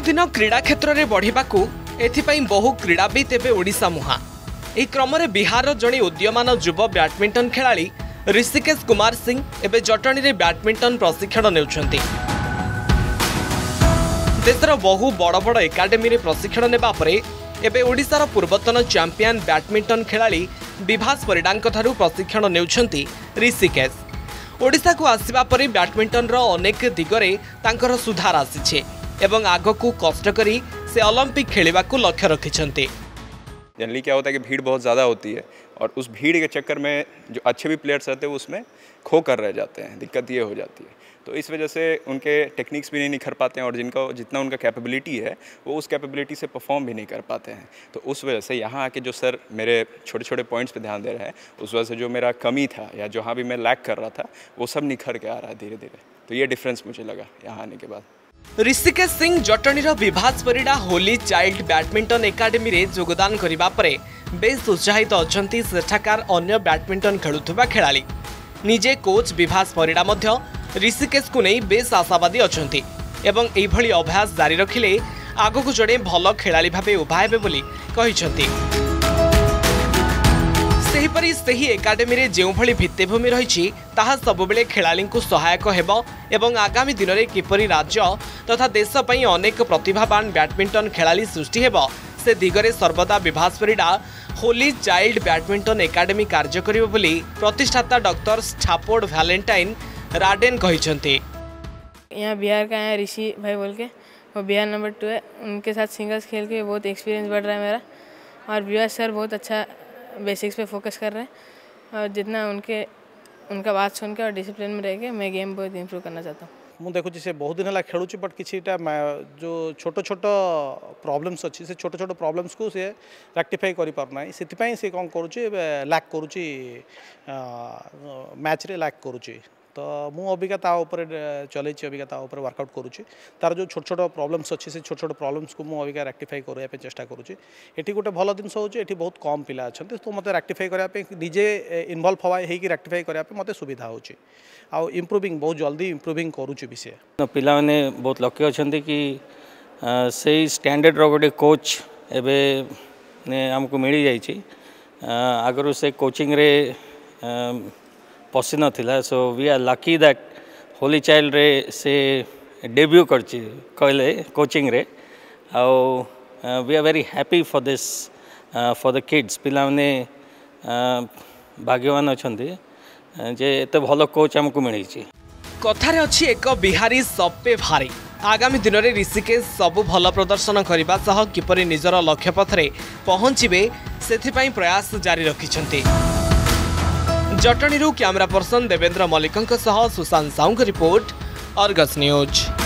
दिन क्रीड़ा क्षेत्र में बढ़ाक एथिपाई बहु क्रीड़ाविद एवं ओडिशा मुहा। एही क्रम में बिहार जड़े उदीयमान युव बैडमिंटन खेलाड़ी ऋषिकेश कुमार सिंह एवं जटणी में बैडमिंटन प्रशिक्षण नेउछंती। देशर बहु बड़ बड़ एकाडेमी रे प्रशिक्षण नेबा परे एबे ओडिशार पूर्वतन चैंपियन बैडमिंटन खेलाड़ी विभास परिडांक ठारू प्रशिक्षण नेउछंती ऋषिकेश। ओडिशा को आसिबा परे बैडमिंटन रो अनेक दिगरे तांकर सुधार आसीछे एवं आगकू कष्ट करी से ओलंपिक खेलिबा को लक्ष्य रखिछंती। जनरली क्या होता है कि भीड़ बहुत ज़्यादा होती है और उस भीड़ के चक्कर में जो अच्छे भी प्लेयर्स रहते हैं वो उसमें खो कर रह जाते हैं। दिक्कत ये हो जाती है, तो इस वजह से उनके टेक्निक्स भी नहीं निखर पाते हैं और जितना उनका कैपेबिलिटी है वो उस कैपेबिलिटी से परफॉर्म भी नहीं कर पाते हैं। तो उस वजह से यहाँ आके जो सर मेरे छोटे छोटे पॉइंट्स पे ध्यान दे रहे हैं, उस वजह से जो मेरा कमी था या जहाँ भी मैं लैक कर रहा था वो सब निखर के आ रहा है धीरे धीरे। तो ये डिफरेंस मुझे लगा यहाँ आने के बाद। Rishikesh Singh Jatni Vibhas Parida Holy Child badminton academy रे योगदान करिबा परे बेस उत्साहित अछंती सेठाकार अन्य बैडमिंटन खेलुथबा खेलाड़ी। निजे कोच विभास परिडा मध्य ऋषिकेश को नहीं बेस आशावादी अछंती एवं एभली अभ्यास जारी रखिले आगकू जड़े भल खेलाड़ी भाबे उभा हेबे बोली कहिसंती। सेहिपरि सेही एकाडेमी रे जेउ भली भित्तिभूमि रहिछि ताहा सबबेले खेलाड़ी को सहायक हेबो एवं आगामी दिन में किपरि राज्य तथा देश पई अनेक प्रतिभावान बैडमिंटन खेलाड़ी सृष्टि हेबो से दिगरे सर्वदा Vibhas Parida Holy Child badminton academy कार्य करिबो बोली प्रतिष्ठाता डॉक्टर स्टाफोर्ड वैलेंटाइन राडेन कहिसंती। यहाँ बिहार का है ऋषि भाई बोल के, वो बिहार नंबर 2 है। उनके साथ सिंगल्स खेल के बहुत एक्सपीरियंस बढ़ रहा है मेरा और विवास सर बहुत अच्छा बेसिक्स पे फोकस कर रहे हैं और जितना उनका बात सुन के और डिसिप्लिन में रह के मैं गेम बहुत इम्प्रूव करना चाहता हूँ। मुझे देखुची से बहुत दिन है खेलुची बट किसीटा जो छोट छोट प्रॉब्लम्स अच्छी से छोट छोट प्रॉब्लम्स को से रेक्टिफाई करि पारना से से कौन करुची लैक करुची मैच रे लैक करुची। तो मु अबिका चलई अबिका वर्कआउट करुँची तार जो छोट छोट प्रॉब्लम्स अच्छी से छोट छोट प्रॉब्लम्स को मुझे अबिका रेक्टिफाई करने चेष्टा करुँची। एटी गोटे भल जिन होती बहुत कम पिला अच्छा तो मत रेक्टिफाई करने निजे इनवल्व हवा होगी रेक्टिफाई करने मत सुविधा होची आउ इम्प्रूविंग बहुत जल्दी इम्प्रूविंग करुँची विषय। पिला माने बहुत लकी अच्छा कि से स्टैंडर्ड रो गोटे कोच एवं आमको मिल जाइए आगु से कोचिंग रे पसी नाला। So we are lucky that Holy Child रे से डेब्यू करची कहले कोचिंग रे आउ we are very happy for this for the kids. पिला माने भाग्यवान अछंती जे एते भलो कोच हमको मिली। कथारे अछि एक बिहारी सब पे भारी। आगामी दिन में ऋषिकेश सबु भल प्रदर्शन करने सह किपरि निजर लक्ष्य पथरे पहुंचबे सेथिपाई प्रयास जारी रखिछंती। Jatni camera person Devendra Mallik Sushant Sahu report, Argus news.